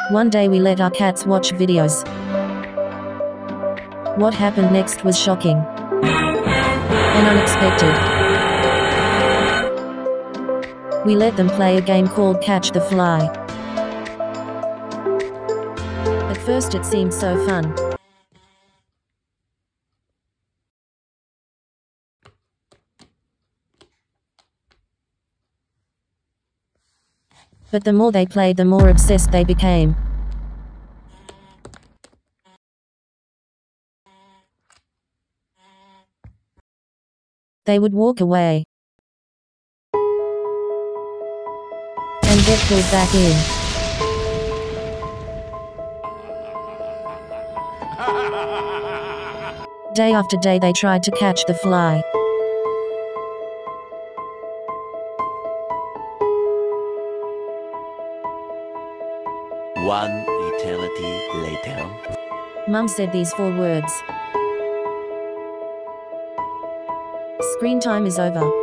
One day we let our cats watch videos. What happened next was shocking and unexpected. We let them play a game called Catch the Fly. At first it seemed so fun. But the more they played, the more obsessed they became. They would walk away and get pulled back in. Day after day they tried to catch the fly. One eternity later. Mum said these 4 words. Screen time is over.